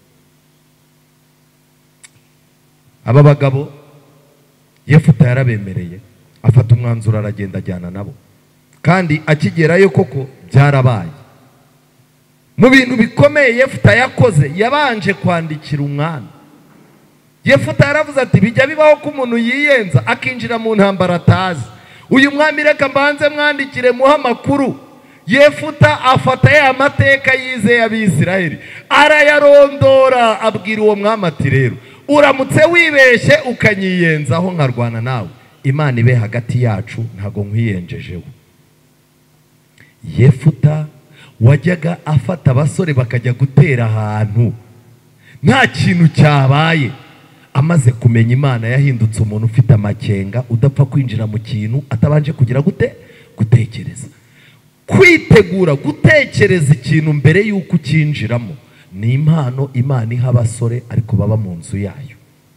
Aba bagabo Yefuta yarabemereye, afata umwanzuro aragenda ajyana nabo, kandi akigerayo koko byarabaye. Mu bintu bikomeye Yefuta yakoze, yabanje kwandikira umwami. Yefuta yaravuze ati bijya bibaho ko umuntu yiyenza akinjira mu ntambara atazi. Uyu mwami reka mbanze mwandikire muha amakuru. Yefuta afata ya mateka yize y'Abisiraheli arayarondora, abwira uwo mwami ati rero uramutse wibeshye ukanyiyenzaho nkarwana nawe, Imana ibe hagati yacu, ntago nkwiyenjejeho. Yefuta wajyaga afata abasore bakajya gutera ahantu nta kintu cyabaye, amaze kumenya Imana yahindutse umuntu ufite amakenga, udapfa kwinjira mu kintu atabanje kugira gute gutekereza. Kwitegura gutekereza ikintu mbere yuko ukinjiramo ni impano Imana iha abasore ariko baba mu nzu yayo.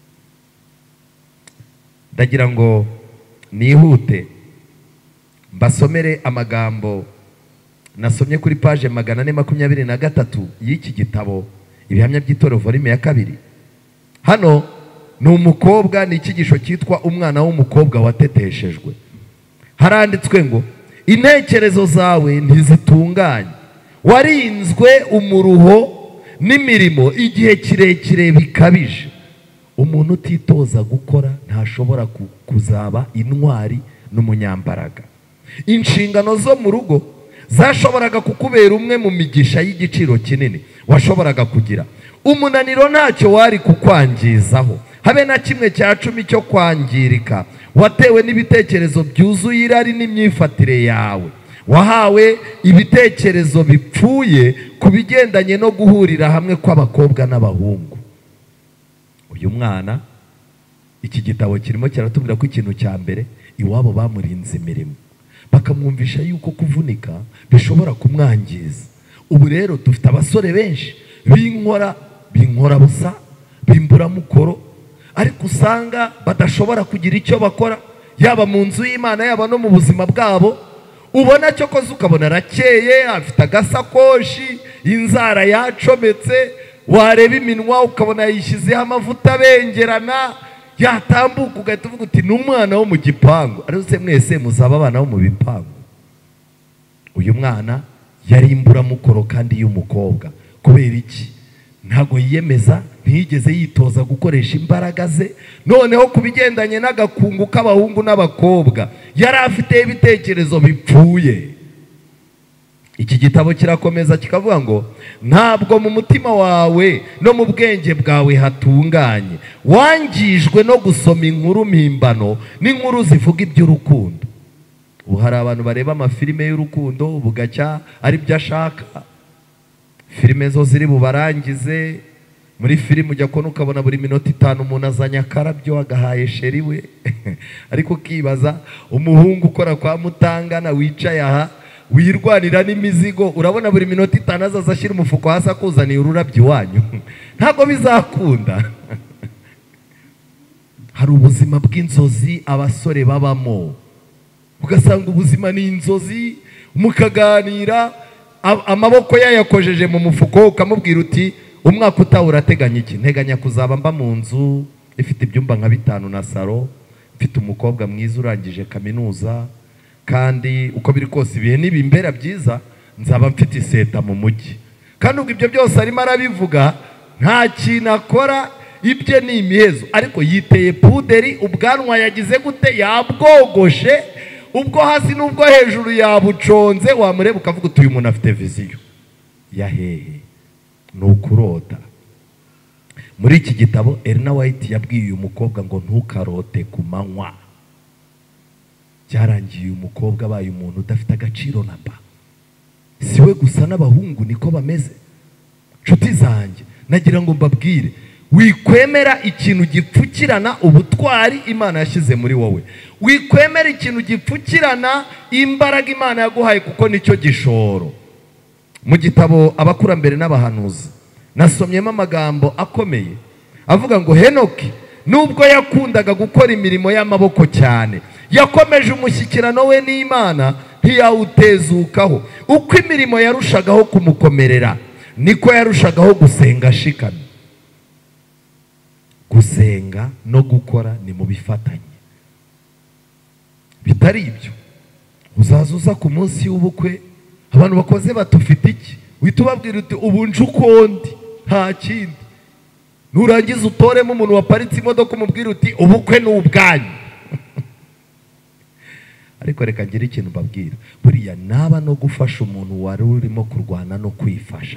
Ndagira ngo nihute mbasomere amagambo nasomye kuri page magana ane makumyabiri na gatatu y'iki gitabo Ibihamya by'Itorero volume ya kabiri. Hano ni umukobwa, ni icyigisho cyitwa umwana w'umukobwa wateteshejwe. Haranditswe ngo intekerezo zawe ntizitunganye, warinzwe umuruho n'imirimo igihe kirekire bikabije. Umuntu utitoza gukora ntashobora kuzaba intwari n'umunyambaraga. Inshingano zo mu rugo zashoboraga kukubera umwe mu migisha y'igiciro kinini washoboraga kugira. Umunaniro ntacyo wari kukwangizaho, habe na kimwe cya cumi cyo kwangirika. Watewe n'ibitekerezo byuzuye irari n'imyifatire yawe. Wahawe ibitekerezo bipfuye ku bigendanye no guhurira hamwe kw'abakobwa n'abahungu. Uyu mwana, iki gitabo kirimo kiratubwira ko ikintu cya mbere, iwabo bamurinze imirimo, bakamwumvisha yuko kuvunika bishobora kumwangiza. Ubu rero dufite abasore benshi binkora binkora busa bimbura mukoro, ariko usanga badashobora kugira icyo bakora, yaba mu nzu y'Imana yaba no mu buzima bwabo. Ubona cyo koze ukabona rakeye, afite agasakoshi, inzara yacometse, wareba iminwa ukabona yishyizeho amavuta bengerana, yatambuka ugahita uvuga uti ni umwana wo mu gipangu. Ariko se mwese muzaba abana bo mu bipangu? Uyu mwana yari imburamukoro kandi y'umukobwa. Kubera iki? Ntago yiyemeza, ntiyigeze yitoza gukoresha imbaraga ze. Noneho kubigendanye n'agakungu k'abahungu n'abakobwa, yari afite ibitekerezo bipfuye. Iki gitabo kirakomeza kikavuga ngo ntabwo mu mutima wawe no mu bwenge bwawe hatunganye, wangijwe no gusoma inkuru mpimbano n'inkuru zivuga iby'urukundo. Ubu hari abantu bareba amafilime y'urukundo bugacya ari byo ashaka. Filime zo ziri bubarangize. Muri filime ujya kubona ukabona buri minota itanu umuntu azanye akarabyo agahaye sheri we. Ariko ukibaza, umuhungu ukora kwa Mutangana wicaye aha wirwanira n'imizigo, urabona buri minota itanu azaza ashyira umufuko hasi akuzaniye ururabyo iwanyu? Ntabwo bizakunda. Hari ubuzima bw'inzozi abasore babamo, ugasanga ubuzima ni inzozi, mukaganira amaboko yayakojeje mu mufuko, ukamubwira uti umwaka utaha urateganya iki? Nteganya kuzaba mba mu nzu ifite ibyumba nka bitanu na salo, mfite umukobwa mwiza urangije kaminuza, kandi uko biri kose ibihe nibimbera byiza nzaba mfite iseta mu mujyi. Kandi ubwo ibyo byose arimo arabivuga, nta kintu akora, ibye ni imihezo. Ariko yiteye puderi, ubwanwa yagize gute? Yabwogoshe, ubwo hasi n'ubwo hejuru yabuconze. Wamureba ukavuga uti uyu muntu afite viziyo ya hehe? Ni ukurota. Muri iki gitabo Elena White yabwiye uyu mukobwa ngo ntukarote ku manywa. Byarangiye uyu mukobwa abaye umuntu udafite agaciro na mba. Siwe gusa n'abahungu niko bameze. Nshuti zanjye, nagira ngo mbabwire, wikwemera ikintu gipfukirana ubutwari Imana yashyize muri wowe. Wikwemera ikintu gipfukirana imbaraga Imana yaguhaye, kuko nicyo gishoro. Mu gitabo Abakurambere n'Abahanuzi nasomyemo amagambo akomeye avuga ngo Henoki nubwo yakundaga gukora imirimo y'amaboko cyane, yakomeje umushyikirano we n'Imana ntiyawutezukaho. Uko imirimo yarushagaho kumukomerera, niko yarushagaho gusenga ashikamye. Gusenga no gukora ni mu bifatanye. Bitari ibyo uzaza uza ku munsi w'ubukwe, abantu bakoze batufite iki? Wita ubabwira uti ubu nje ukondi, nta kindi. Nurangiza utoremo umuntu waparitse imodoka umubwira uti ubukwe ni ubwanyu. Ariko reka ngire ikintu mbabwira, buriya naba no gufasha umuntu wari urimo kurwana no kwifasha,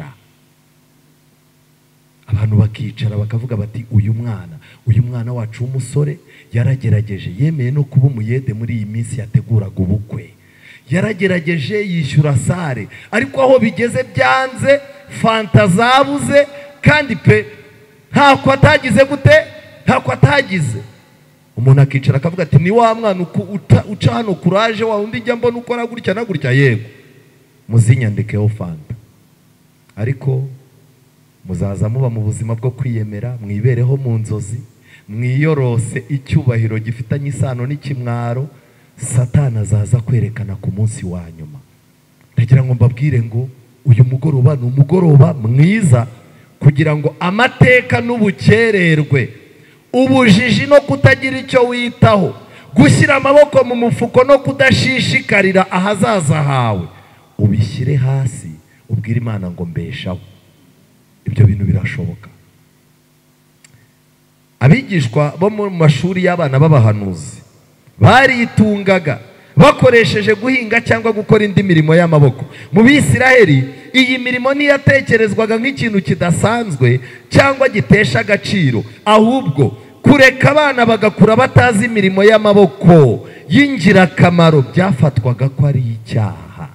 abantu bakicara bakavuga bati uyu mwana uyu mwana wacu w'umusore yaragerageje, yemeye no kuba umuyede muri iyi minsi yateguraga ubukwe, yaragerageje yishyura sare, ariko aho bigeze byanze, fanta zabuze, kandi pe ntako atagize gute, ntako atagize. Umuntu akicara akavuga ati ni wa mwana uca hano kuraje wa undi njya mbona ukora gutya na gutya, yego muzinyandikeho fanta. Ariko muzaza muba mu buzima bwo kwiyemera, mwibereho mu nzozi, mwiyorose icyubahiro gifitanye isano n'ikimwaro, Satana azaza kwerekana ku munsi wa nyuma. Ndagira ngo mbabwire ngo uyu mugoroba ni umugoroba mwiza kugira ngo amateka n'ubukererwe ubujiji no kutagira icyo witaho, gushyira amaboko mu mufuko no kudashishikarira ahazaza hawe, ubishyire hasi ubwire Imana ngo mbeshaho. Ibyo bintu birashoboka. Abigishwa bo mu mashuri y'abana b'abahanuzi baritungaga bakoresheje guhinga cyangwa gukora indi mirimo y'amaboko. Mu Bisiraheli iyi mirimo ntiyatekerezwaga nk'ikintu kidasanzwe cyangwa gitesha agaciro, ahubwo kureka abana bagakura batazi imirimo y'amaboko y'ingirakamaro byafatwaga ko ari icyaha.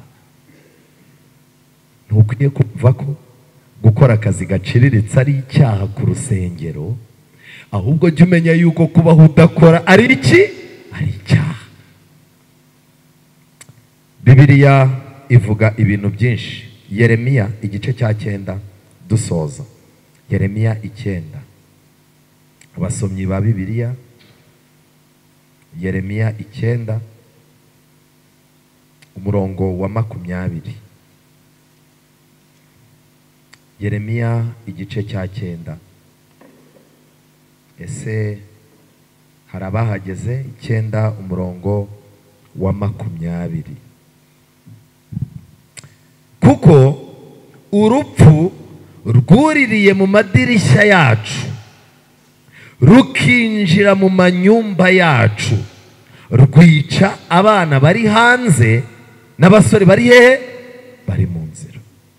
Ntukwiye kumva ko gukora akazi gaciriritse ari icyaha ku rusengero, ahubwo jya umenya yuko kubaho udakora ari iki? Ari icyaha. Bibiliya ivuga ibintu byinshi. Yeremiya igice cya cyenda dusoza. Yeremiya icyenda. Abasomyi ba Bibiliya, Yeremiya icyenda umurongo wa makumyabiri. Yeremiya igice cya cyenda. Ese hari abahageze? Icyenda umurongo wa makumyabiri. Kuko urupfu rwuririye mu madirishya yacu, rukinjira mu manyumba yacu, rwica abana bari hanze n'abasore bari hehe? Bari mu nzira.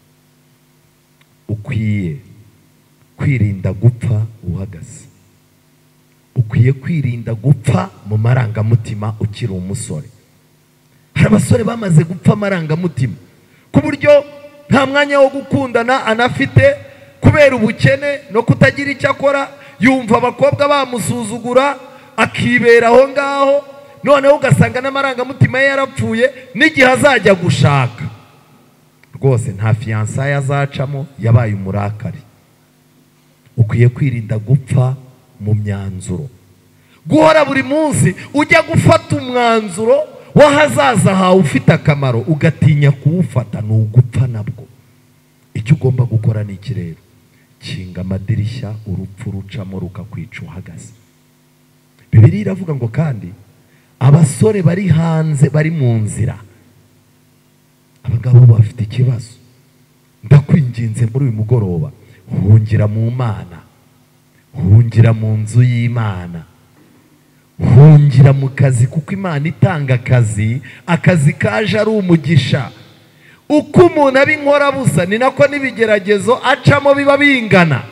Ukwiye kwirinda gupfa uhagaze. Ukwiye kwirinda gupfa mu marangamutima ukiri umusore. Hari abasore bamaze gupfa amarangamutima ku buryo nta mwanya wo gukundana anafite kubera ubukene no kutagira icyo akora. Yumva abakobwa bamusuzugura akibera aho ngaho, noneho ugasanga n'amarangamutima ye yarapfuye. N'igihe azajya gushaka rwose nta fiyansaye azacamo, yabaye umurakari. Ukwiye kwirinda gupfa mu myanzuro, guhora buri munsi ujya gufata umwanzuro w'ahazaza hawe ufite akamaro ugatinya kuwufata, ni ugupfa nabwo. Icyo ugomba gukora ni iki rero? Kinga amadirishya urupfu rucamo rukakwica uhagaze. Bibiliya iravuga ngo kandi abasore bari hanze bari mu nzira, abagabo bafite ikibazo. Ndakwinginze muri uyu mugoroba, hungira mu Mana, hungira mu nzu y'Imana, hungira mu kazi, kuko Imana itanga akazi. Akazi kaje ari umugisha. Uko umuntu aba inkorabusa ni nako n'ibigeragezo acamo biba bingana.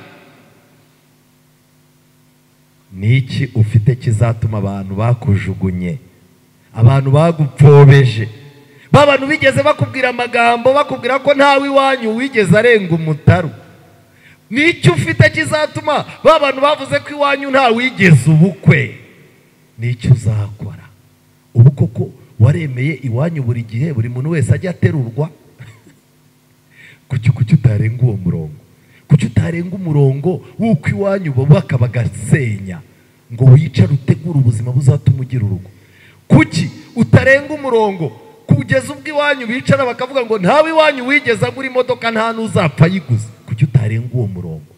Niki ufite kizatuma abantu bakujugunye, abantu bagupfobeje, babantu bigeze bakubwira amagambo bakubwira ko ntawe iwanyu wigeze arenga umutaru? Niki ufite kizatuma babantu bavuze ko iwanyu ntawe wigeze ubukwe? Niki uzakora? Ubu koko waremeye iwanyu buri gihe buri muntu wese ajya aterurwa? Kuki kuki utarenga uwo murongo? Kuki utarenga umurongo w'uko iwanyu bubaka bagasenya ngo wicare utegura ubuzima buzatuma ugira urugo? Kuki utarenga umurongo kugeza ubwo iwanyu bicara bakavuga ngo ntawe iwanyu wigeze agura imodoka nta n'uzapfa yiguze? Kuki utarenga uwo murongo?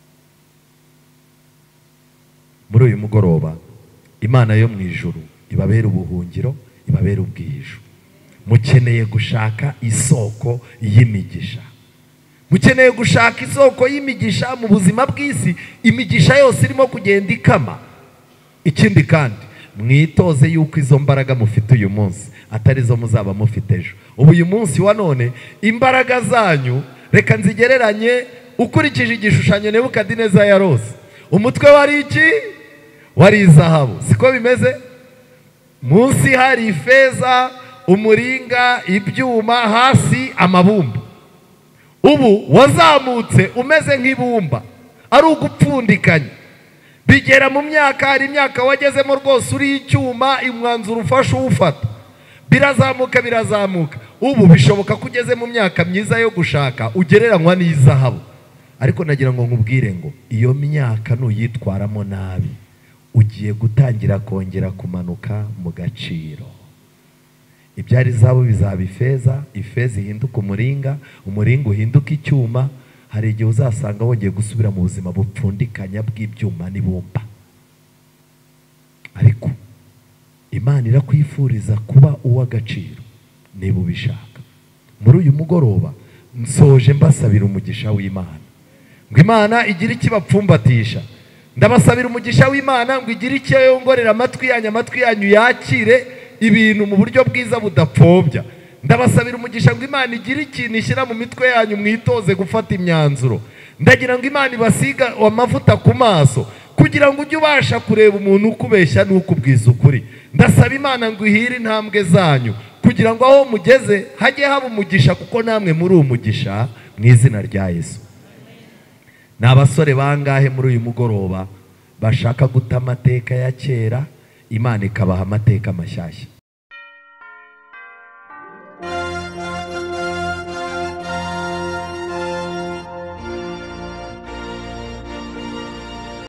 Muri uyu mugoroba Imana yo mu ijuru ibabera ubuhungiro, ibabera ubwihisho. Mukeneye gushaka isoko y'imigisha. Mukeneye gushaka isoko y'imigisha mu buzima bw'isi. Imigisha yose irimo kugenda ikama. Ikindi kandi mwitoze yuko izo mbaraga mufite uyu munsi atari zo muzaba mufite ejo. Ubu uyu munsi wa none imbaraga zanyu reka nzigereranye ukurikije igishushanyo Nebukadineza yarose. Umutwe wari iki? Wari izahabu. Siko bimeze? Munsi hari ifeza, umuringa, ibyuma, hasi amabumba. Ubu wazamutse umeze nk'ibumba, ari ugupfundikanya. Bigera mu myaka, hari imyaka wagezemo rwose uri icyuma, umwanzuro ufashe uwufata. Birazamuka birazamuka. Ubu bishoboka ko ugeze mu myaka myiza yo gushaka ugereranywa n'izahabu. Ariko nagira ngo nkubwire ngo iyo myaka nuyitwaramo nabi, ugiye gutangira kongera kumanuka mu gaciro. Ibyari zahabu bizaba ifeza, ifeza ihinduka umuringa, umuringa uhinduka icyuma. Hari igihe uzasanga wongeye gusubira mu buzima bupfundikanya bw'ibyuma n'ibumba. ariko Imana irakwifuriza kuba uw'agaciro niba ubishaka. Muri uyu mugoroba nsoje mbasabira umugisha w'Imana, ngo Imana igire ikibapfumbatisha. Ndabasabira umugisha w'Imana ngo igire icyo yongorera amatwi yanyu, amatwi yanyu yakire ibintu mu buryo bwiza budapfobya. Ndabasabira umugisha ngo Imana igire ikintu ishyira mu mitwe yanyu, mwitoze gufata imyanzuro. Ndagira ngo Imana ibasiga amavuta ku maso kugira ngo ujye ubasha kureba umuntu ukubeshya n'ukubwiza ukuri. Ndasaba Imana ngo ihire intambwe zanyu kugira ngo aho mugeze hajye haba umugisha, kuko namwe muri umugisha mu izina rya Yesu. Ni abasore bangahe muri uyu mugoroba bashaka guta amateka ya kera, Imana ikabaha amateka mashyashya?